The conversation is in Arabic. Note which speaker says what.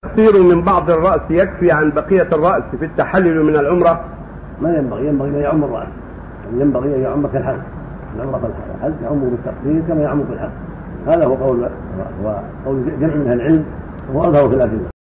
Speaker 1: تقصير من بعض الرأس يكفي عن بقية الرأس في التحلل من العمرة؟
Speaker 2: ما ينبغي أن يعم الرأس، ينبغي أن يعم كالحلق. العمرة الحج يعم بالتقصير كما يعم بالحلق. هذا هو قول جمع من العلم وهو أظهر في الأدلة.